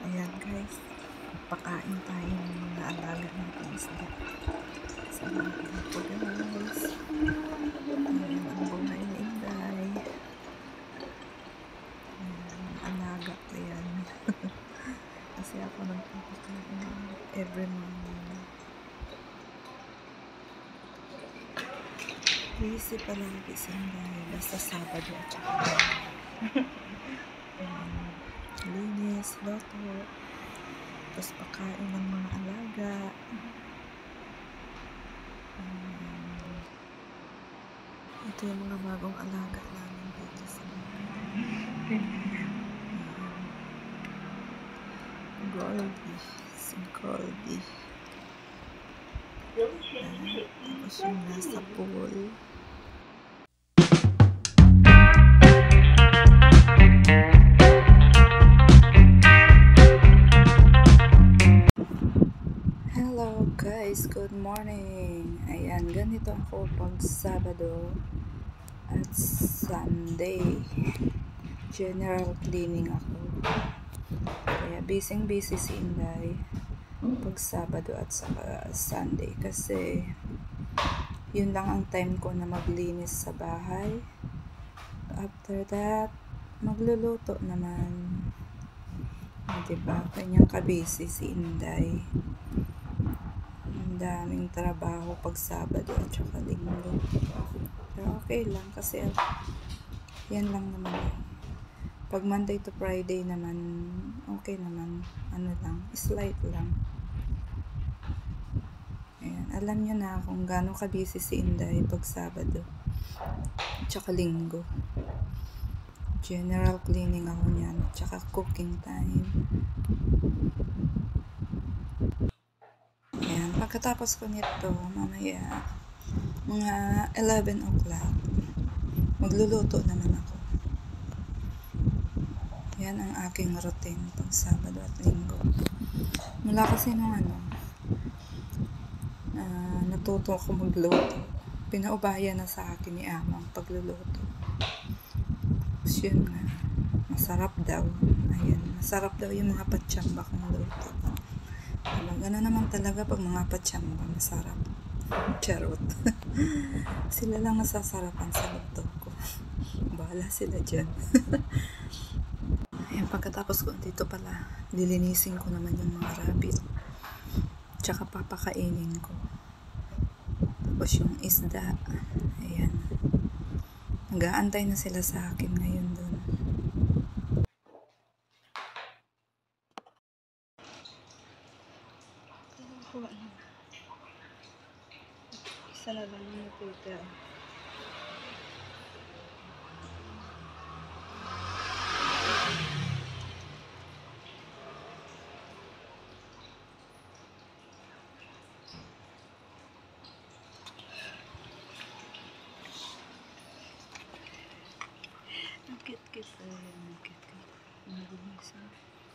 Ayan guys, pakain tayo ng mga alaga natin isda. Samahan niyo po guys. Ayan ang buhay ni Inday. Ayan, alaga ko yan. Kasi ako nagpapakain every morning. Busy palagi si Inday. Basta Sabado at saka linis, loto, tapos pakain ng mga alaga. Ito yung mga bagong alaga namin dito sa Goldie, si Goldie. Tapos yung nasa pool. Hello guys, good morning. Ayan, ganito ako pag Sabado at Sunday. General cleaning ako. Kaya busy si Inday pag Sabado at saka Sunday kasi yun lang ang time ko na maglinis sa bahay. After that, magluluto naman. Diba? Kanyang kabisi si Inday. Ang daming trabaho pag Sabado at saka Linggo. Pero okay lang kasi yan lang naman. Pag Monday to Friday naman, okay naman. Ano lang, slight lang. Ayan, alam nyo na kung gaano kabisi si Inday pag Sabado at saka Linggo. General cleaning ako niyan, tsaka cooking time. Ayan, pagkatapos ko nito, mamaya, mga 11 o'clock, magluluto naman ako. Yan ang aking routine pag Sabado at Linggo. Mula kasi nung natuto ako magluto. Pinaubaya na sa akin ni Ama ang pagluluto. Tapos yun nga, masarap daw. Ayan, masarap daw yung mga patsamba kong luto. Gano'n naman talaga pag mga patsamba, masarap. Charot. Sila lang nasasarapan sa luto ko. Bahala sila dyan. Ayan, pagkatapos ko dito pala, lilinisin ko naman yung mga rabbit. Tsaka papakainin ko. Tapos yung isda. Ayan. Nag-aantay na sila sa akin ngayon doon. Isa na lang yung natutira. Kit-kit. Nagulis na.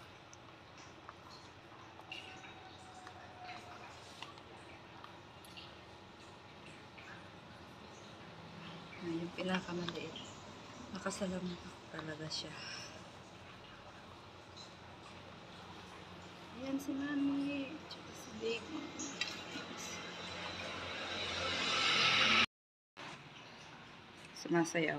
Yung pinakamaliit. Nakasalam talaga siya. Ayan si Mami. Tsaka si Baby. Sumasayaw.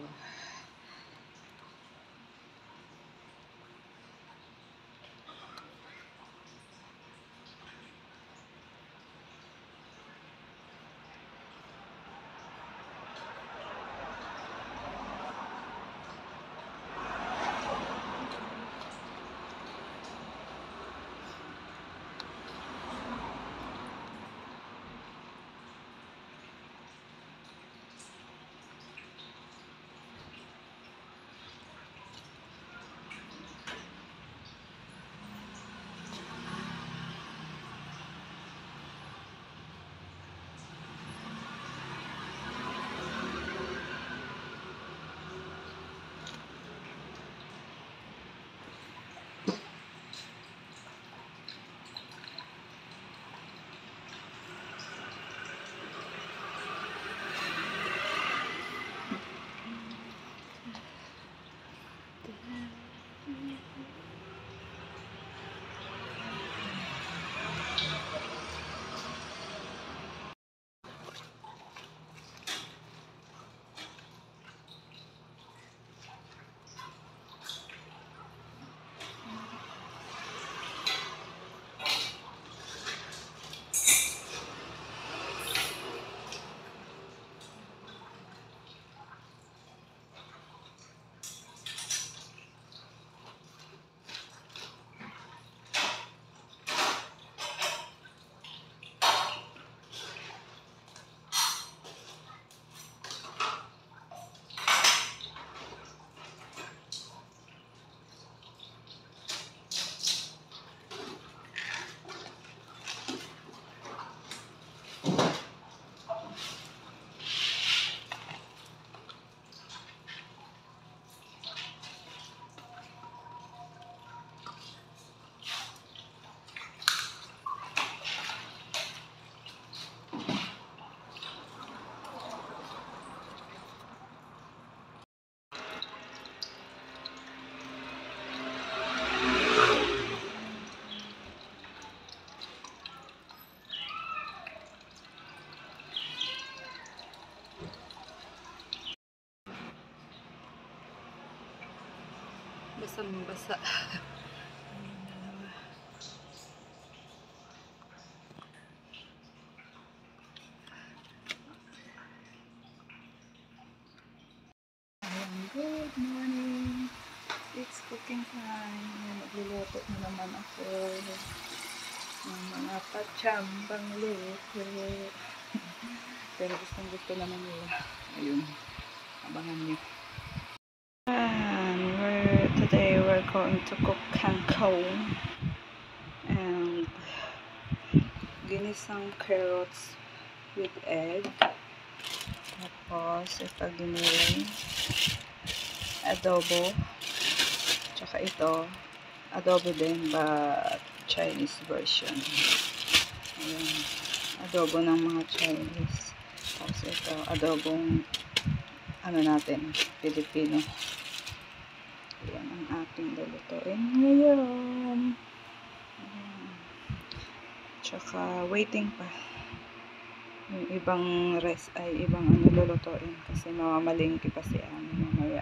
basang-basa. Good morning. It's cooking time. Nagluluto na naman ako ng mga patsambang luto. Pero gusto naman nila. Ayun. Abangan niyo. Today we're going to cook kangkong and ginisang carrots with egg. Tapos ito giniling adobo. Tsaka ito adobo din but Chinese version. Ayan. Adobo ng mga Chinese. Tapos ito adobong ano natin, Filipino. Ayan ang ating lulutuin ngayon. Ayan. Tsaka waiting pa. Yung ibang ibang ano lulutuin kasi mamamalingki pa si Ami mamaya.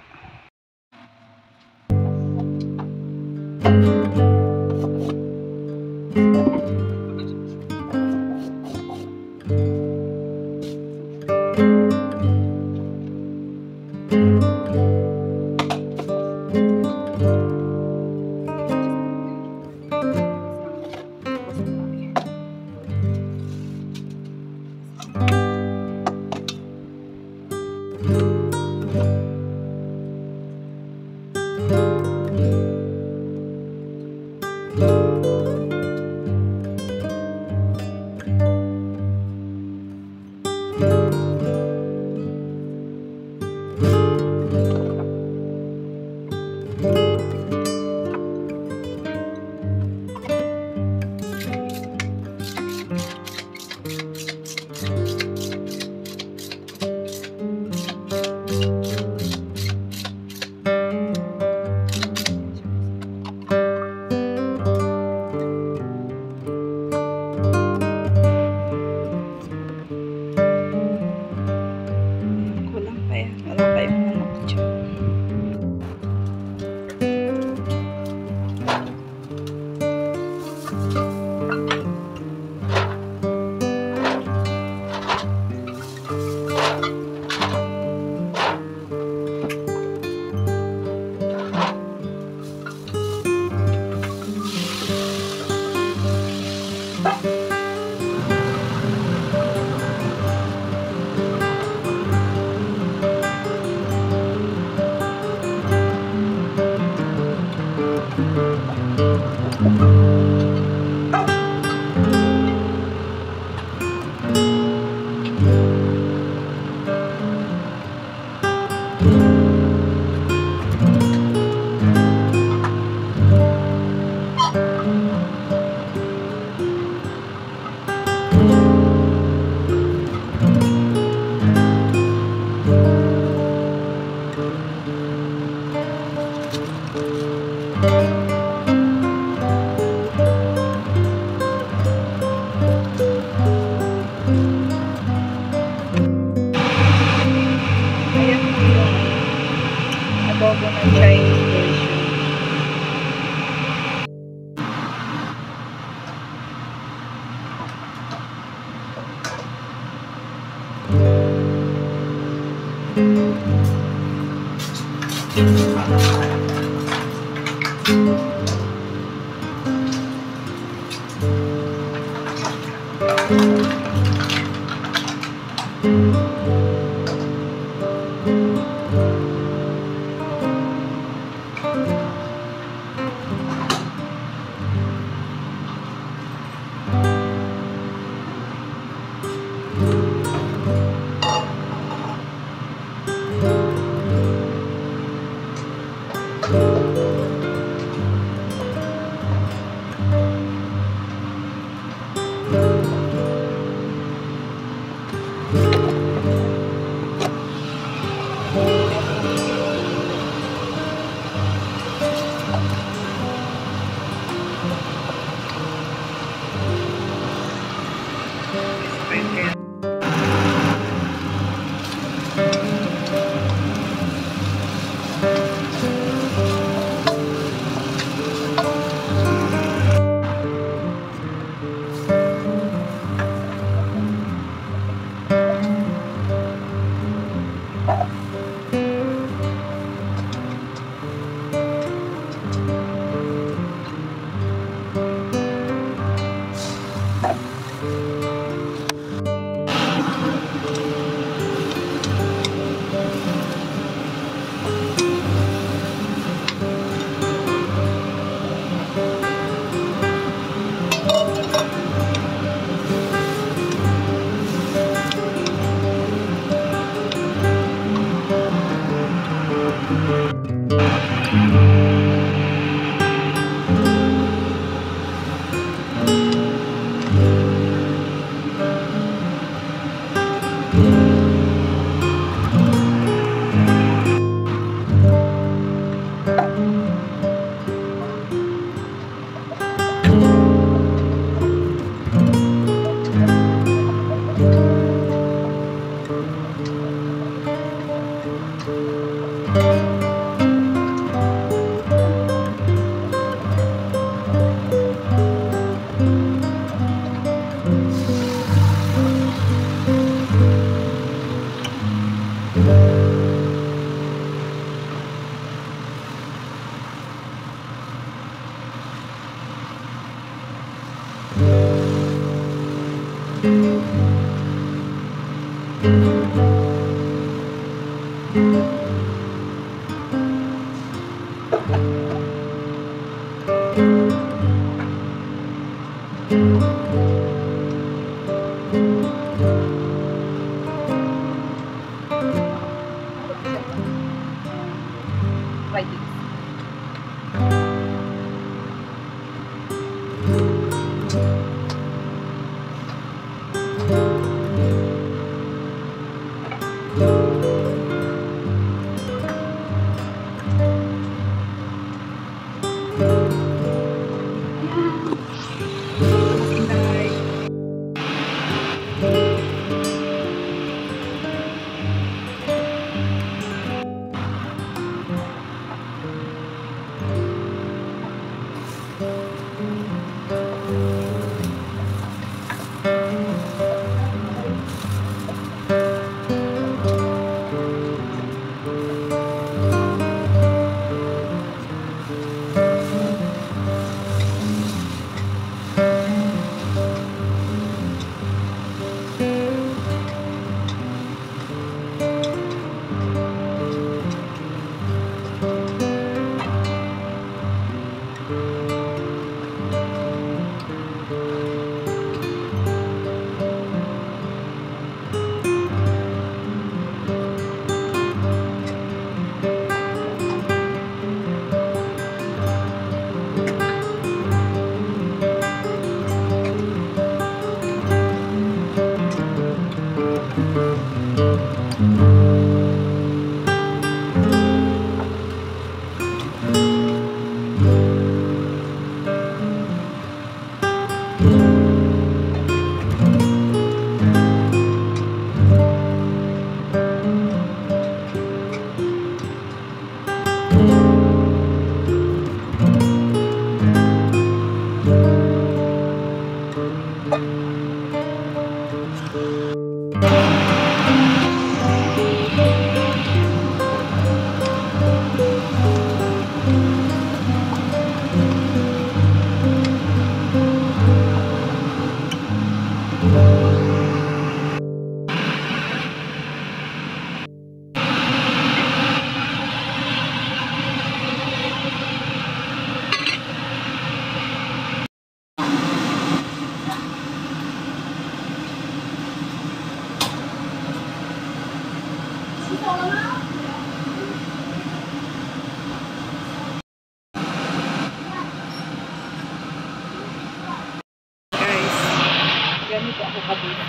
Ganito ako kabisa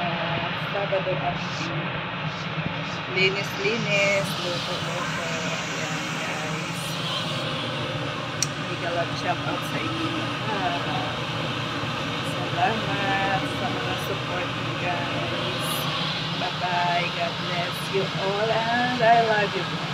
Sabado at linis-linis, luto-luto. Ayan guys, higalag shout out sa inyo. Salamat sa mga support niyo guys. Bye bye, God bless you all and I love you.